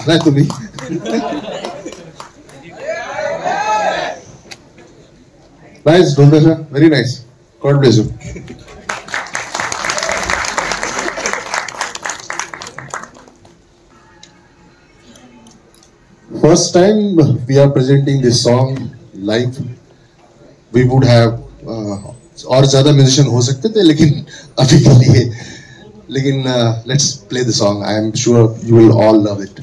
रहा है तुम्हें। नाइस ढूंढा sir, very nice, God bless you. First time we are presenting this song live. We would have और ज्यादा म्यूजिशियन हो सकते थे लेकिन अभी के लिए, लेकिन let's play the song. I am sure you will all love it.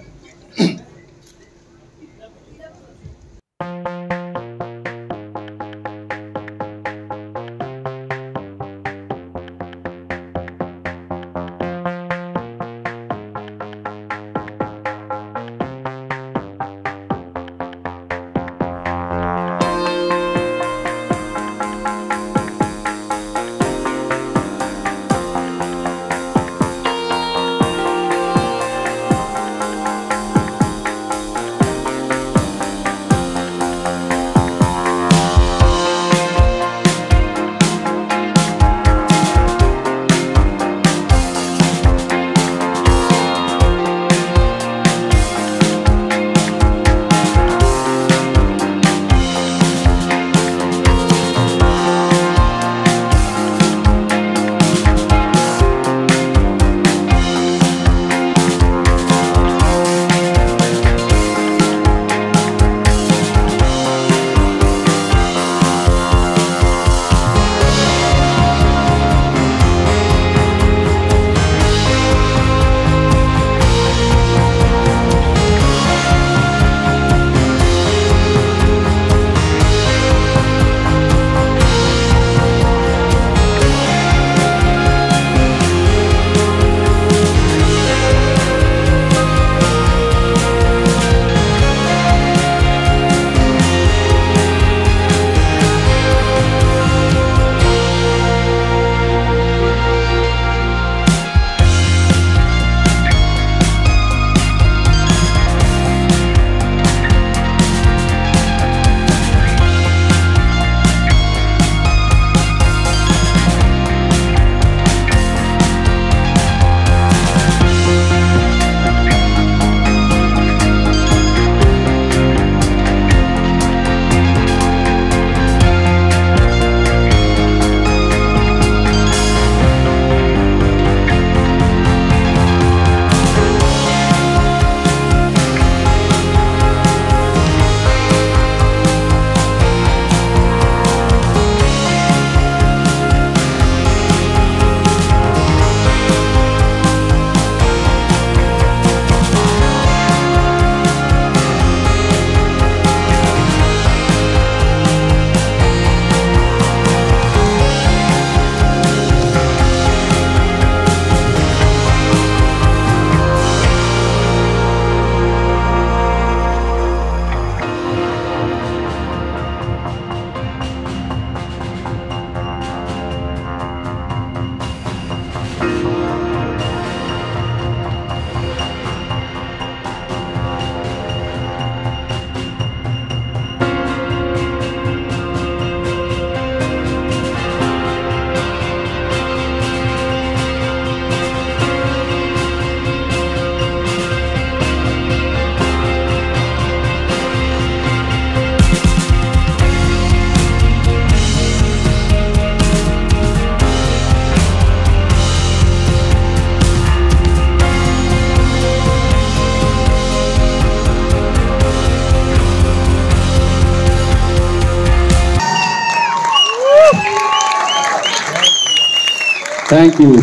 Thank you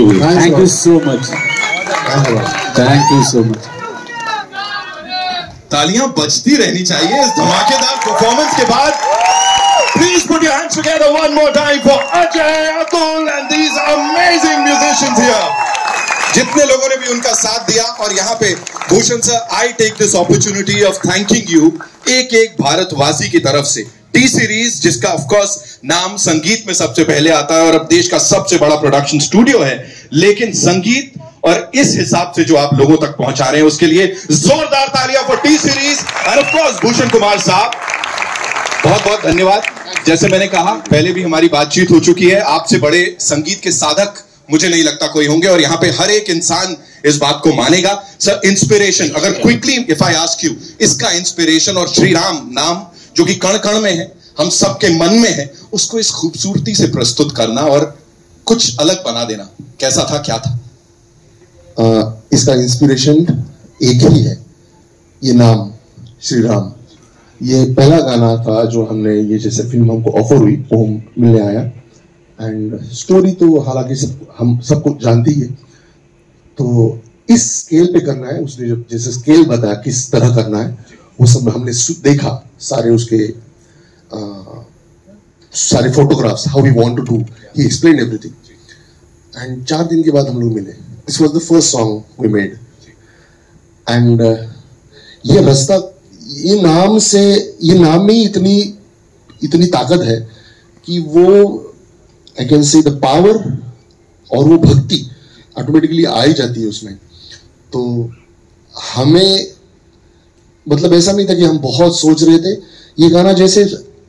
so much. Thank you so much. तालियां बजती रहनी चाहिए इस धमाकेदार परफॉर्मेंस के बाद. Please put your hands together one more time for Ajay, Atul and these amazing musicians here. जितने लोगों ने भी उनका साथ दिया. और यहाँ पे Bhushan sir, I take this opportunity of thanking you एक एक भारतवासी की तरफ से. टी सीरीज, जिसका ऑफ कोर्स नाम संगीत में सबसे पहले आता है और अब देश का सबसे बड़ा प्रोडक्शन स्टूडियो है, लेकिन संगीत और इस हिसाब से जो आप लोगों तक पहुंचा रहे हैं उसके लिए जोरदार तालियां for T Series and of course Bhushan Kumar साहब. बहुत बहुत धन्यवाद. जैसे मैंने कहा पहले भी हमारी बातचीत हो चुकी है. आपसे बड़े संगीत के साधक मुझे नहीं लगता कोई होंगे, और यहां पे हर एक इंसान इस बात को मानेगा। सर, इंस्पिरेशन, अगर quickly if I ask you, इसका इंस्पिरेशन और श्री राम नाम जो कि कण कण में है, हम सबके मन में है, उसको इस खूबसूरती से प्रस्तुत करना और कुछ अलग बना देना, कैसा था, क्या था? इसका इंस्पिरेशन एक ही है, ये नाम श्री राम। ये पहला गाना था जो हमने, ये जैसे फिल्म हमको ऑफर हुई वो मिलने आया, एंड स्टोरी तो हालांकि हम सबको जानती है, तो इस स्केल पे करना है। उसने जब जैसे स्केल बताया किस तरह करना है, वो सब हमने देखा, सारे उसके सारे photographs, how we want to do, he explain everything. And 4 दिन के बाद हम लोग मिले। This was the first song we made, and ये रास्ता, ये नाम में इतनी ताकत है कि वो, I can say the power और वो भक्ति ऑटोमेटिकली आ ही जाती है उसमें। तो हमें मतलब ऐसा नहीं था कि हम बहुत सोच रहे थे। ये गाना जैसे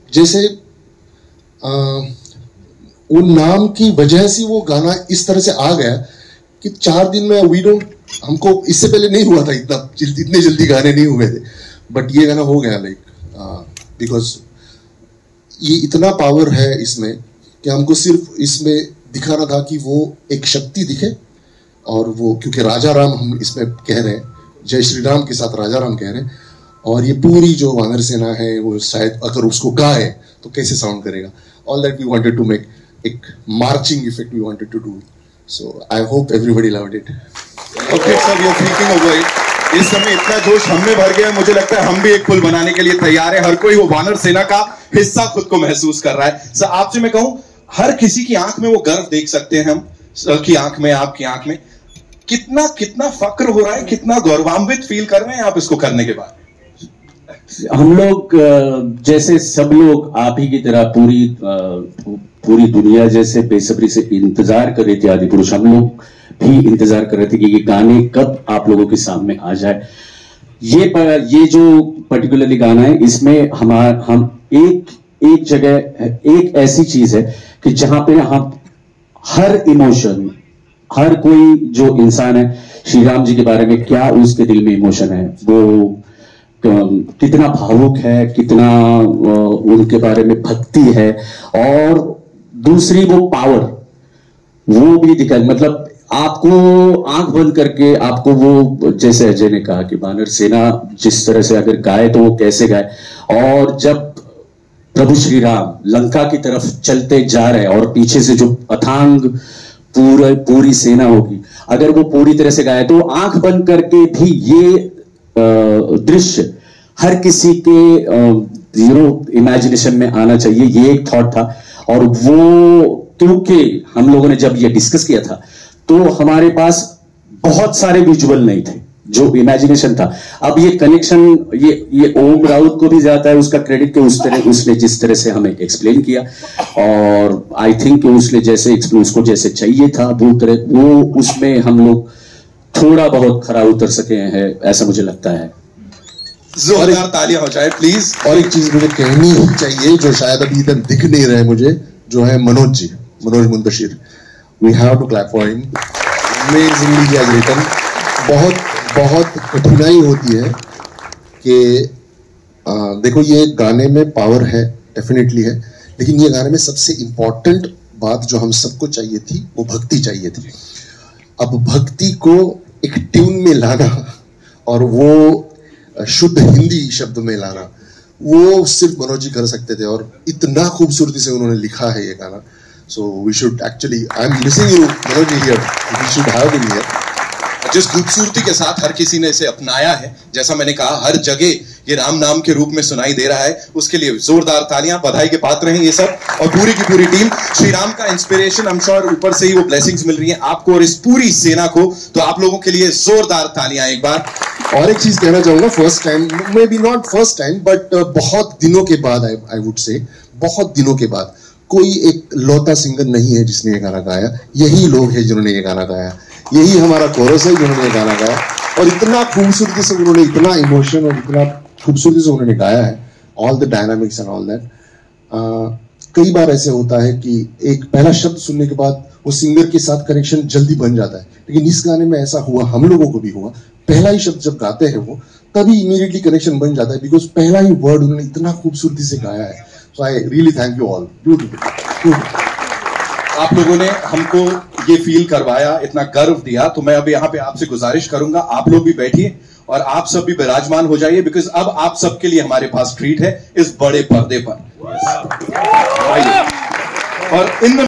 वो नाम की वजह से वो गाना इस तरह से आ गया कि 4 दिन में हमको इससे पहले नहीं हुआ था, इतने जल्दी गाने नहीं हुए थे, बट ये गाना हो गया लाइक, बिकॉज ये इतना पावर है इसमें कि हमको सिर्फ इसमें दिखाना था कि वो एक शक्ति दिखे, और वो क्योंकि राजा राम हम इसमें कह रहे हैं, जय श्री राम के साथ राजा राम कह रहे हैं, और ये पूरी जो वानर सेना है वो शायद अगर उसको गाए तो कैसे साउंड करेगा। All that we wanted to make, एक marching effect we wanted to do, so I hope everybody loved it. Okay sir, you thinking of it. इस समय इतना जोश हम में भर गया, मुझे लगता है हम भी एक पुल बनाने के लिए तैयार है। हर कोई वो वानर सेना का हिस्सा खुद को महसूस कर रहा है। सर, आपसे मैं कहूं, हर किसी की आंख में वो गर्व देख सकते हैं हम, सर की आंख में, आपकी आंख में कितना फक्र हो रहा है, कितना गौरवान्वित फील कर रहे हैं आप इसको करने के बाद? हम लोग जैसे सब लोग आप ही की तरह पूरी दुनिया जैसे बेसब्री से इंतजार कर रहे थे आदिपुरुष, हम लोग भी इंतजार कर रहे थे कि ये गाने कब आप लोगों के सामने आ जाए। ये जो पर्टिकुलरली गाना है, इसमें हम एक जगह, एक ऐसी चीज है कि जहां पे हम हर इमोशन, हर कोई जो इंसान है, श्री राम जी के बारे में क्या उसके दिल में इमोशन है, वो कितना भावुक है, कितना उनके बारे में भक्ति है, और दूसरी वो पावर, वो भी दिखा। मतलब आपको आंख बंद करके आपको वो, जैसे अजय ने कहा कि वानर सेना जिस तरह से अगर गाए तो वो कैसे गाए, और जब प्रभु श्री राम लंका की तरफ चलते जा रहे हैं और पीछे से जो अथांग पूरी सेना होगी, अगर वो पूरी तरह से गाए तो आंख बंद करके भी ये दृश्य हर किसी के इमेजिनेशन में आना चाहिए। ये एक थॉट था, और वो क्योंकि हम लोगों ने जब ये डिस्कस किया था तो हमारे पास बहुत सारे विजुअल नहीं थे, जो इमेजिनेशन था। अब ये कनेक्शन, ये ओम राउत को भी जाता है उसका क्रेडिट, कि उसने जिस तरह से हमें एक्सप्लेन किया, और आई थिंक उसने जैसे उसको जैसे चाहिए था वो उसमें हम लोग थोड़ा बहुत खरा उतर सके हैं, ऐसा मुझे लगता है। जोरदार तालियां हो जाए प्लीज। और एक चीज मुझे कहनी ही चाहिए जो शायद अभी इधर दिख नहीं रहे मुझे, जो है Manoj Muntashir, we have to clap for him. Amazingly he has written. बहुत कठिनाई होती है कि देखो, ये गाने में पावर है, डेफिनेटली है, लेकिन ये गाने में सबसे इंपॉर्टेंट बात जो हम सबको चाहिए थी वो भक्ति चाहिए थी। अब भक्ति को एक ट्यून में लाना और वो शुद्ध हिंदी शब्द में लाना, वो सिर्फ मनोज जी कर सकते थे, और इतना खूबसूरती से उन्होंने लिखा है ये गाना। So we should actually, I am missing you Manoj ji here, we should have him here. जिस खूबसूरती के साथ हर किसी ने इसे अपनाया है, जैसा मैंने कहा, हर जगह ये राम नाम के रूप में सुनाई दे रहा है, उसके लिए जोरदार तालियां, बधाई के पात्र हैं ये सब और पूरी की पूरी टीम। श्री राम का इंस्पिरेशन, आई एम श्योर ऊपर से ही वो ब्लेसिंग्स मिल रही हैं आपको और इस पूरी सेना को, तो आप लोगों के लिए जोरदार तालियां एक बार। और एक चीज कहना चाहूंगा, first time, maybe not first time, but बहुत दिनों के बाद, आई वुड से बहुत दिनों के बाद कोई एक लौता सिंगर नहीं है जिसने ये गाना गाया। यही लोग हैं जिन्होंने ये गाना गाया, यही हमारा कोरस है जिन्होंने ये गाना गाया, और इतना खूबसूरती से उन्होंने, इतना इमोशन और इतना खूबसूरती से उन्होंने गाया है, all the dynamics and all that. कई बार ऐसे होता है कि एक पहला शब्द सुनने के बाद वो सिंगर के साथ कनेक्शन जल्दी बन जाता है, लेकिन इस गाने में ऐसा हुआ, हम लोगों को भी हुआ। पहला ही शब्द जब गाते हैं वो, तभी इमीडिएटली कनेक्शन बन जाता है, बिकॉज पहला ही वर्ड उन्होंने इतना खूबसूरती से गाया है। So I really thank you all. Beautiful. आप लोगों ने हमको ये फील करवाया, इतना गर्व दिया, तो मैं अब यहाँ पे आपसे गुजारिश करूंगा, आप लोग भी बैठिए और आप सब भी विराजमान हो जाइए, बिकॉज अब आप सबके लिए हमारे पास ट्रीट है इस बड़े पर्दे पर। और इन